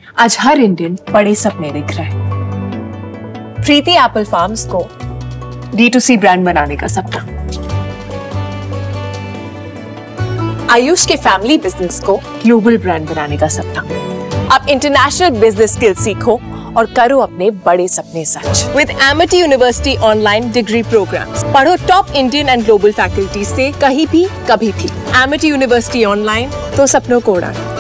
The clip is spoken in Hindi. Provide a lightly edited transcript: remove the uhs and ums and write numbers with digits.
आज हर इंडियन बड़े सपने देख रहा है। प्रीति एप्पल फार्म्स को D2C ब्रांड बनाने का सपना, आयुष के फैमिली बिजनेस को ग्लोबल ब्रांड बनाने का सपना। अब इंटरनेशनल बिजनेस स्किल सीखो और करो अपने बड़े सपने सच with Amity university online degree programmes. पढ़ो top Indian and global faculty से कहीं भी कभी भी। एमिटी यूनिवर्सिटी ऑनलाइन, तो सपनों को उड़ाना।